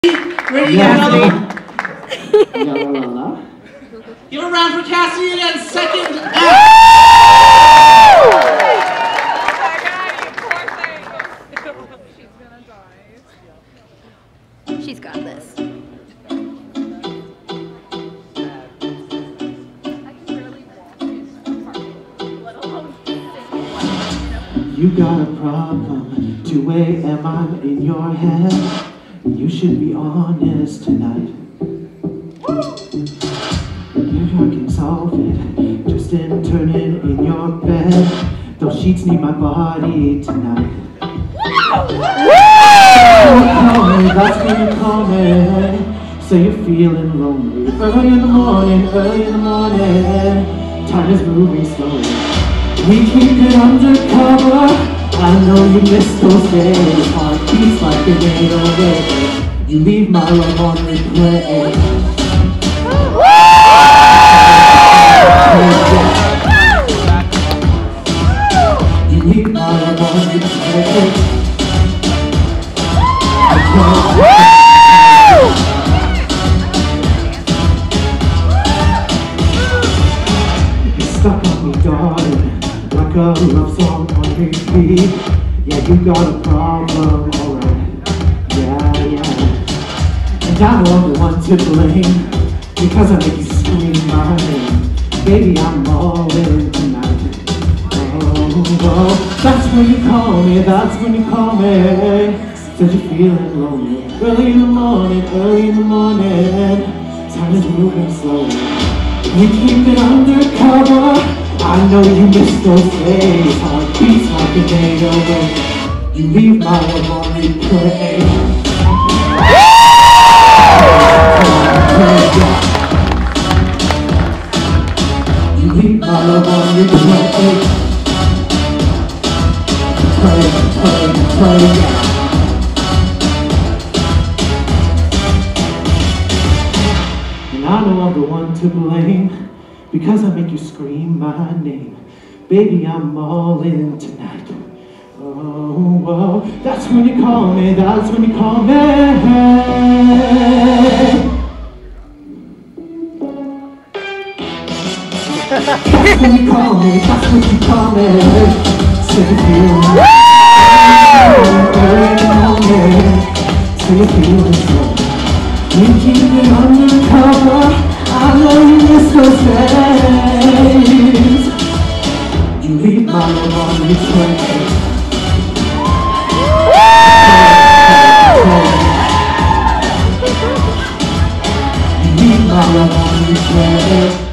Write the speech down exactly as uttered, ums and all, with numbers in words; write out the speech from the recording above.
Ready, Cassidy? La, la, la, la. Give a round for Cassidy again, second F. She's got this. You got a problem, two A M I in your head. You should be honest tonight. You can solve it, just in turning in your bed. Those sheets need my body tonight. That's when you call me. Say you're feeling lonely. Early in the morning, early in the morning. Time is moving slowly. We keep it undercover. I know you miss those days. Heartbeats like the rain away. You leave my love on replay. You leave my love on replay. You're stuck on me, darling, like a love song on repeat. Yeah, you got a problem, alright. Yeah, yeah. And I'm the one to blame, because I make you scream my name. Baby, I'm all in tonight. Oh, oh, that's when you call me, that's when you call me. Said you're feeling lonely. Early in the morning, early in the morning. Time is moving slowly. We keep it undercover. I know you miss those days. Heartbeats like a day away. You leave my love on replay. You leave my love on replay. Play, play, play. And I know I'm the one to blame, because I make you scream my name. Baby, I'm all in tonight. Oh, oh, that's when you call me, that's when you call me. That's when you call me, that's when you call me. Say you feel me. Say you feel me. We keep it undercover. I know you miss those days. You leave my love on replay. You leave my love on replay.